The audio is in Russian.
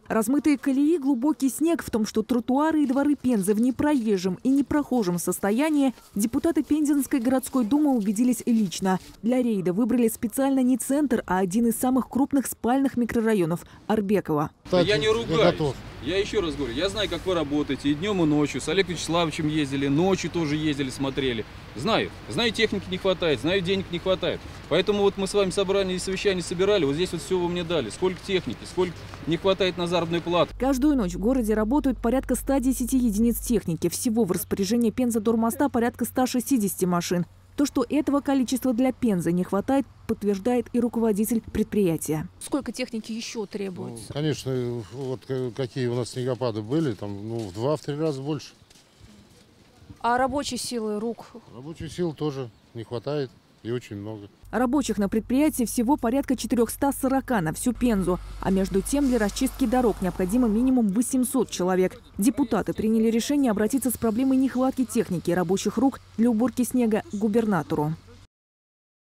Размытые колеи, глубокий снег, в том, что тротуары и дворы Пензы в непроезжем и непрохожем состоянии, депутаты Пензенской городской думы убедились лично. Для рейда выбрали специально не центр, а один из самых крупных спальных микрорайонов – Арбекова. Я не ругаюсь. Я еще раз говорю, я знаю, как вы работаете и днем, и ночью. С Олегом Вячеславовичем ездили, ночью тоже ездили, смотрели. Знаю техники не хватает, знаю, денег не хватает. Поэтому вот мы с вами собрание и совещание собирали, вот здесь вот все вы мне дали. Сколько техники, сколько не хватает на заработную плату. Каждую ночь в городе работают порядка 110 единиц техники. Всего в распоряжении Пенза-Дормоста порядка 160 машин. То, что этого количества для Пензы не хватает, подтверждает и руководитель предприятия. Сколько техники еще требуется? Конечно, вот какие у нас снегопады были, там в 2-3 раза больше. А рабочей силы, рук? Рабочей силы тоже не хватает и очень много. Рабочих на предприятии всего порядка 440 на всю Пензу. А между тем для расчистки дорог необходимо минимум 800 человек. Депутаты приняли решение обратиться с проблемой нехватки техники и рабочих рук для уборки снега к губернатору.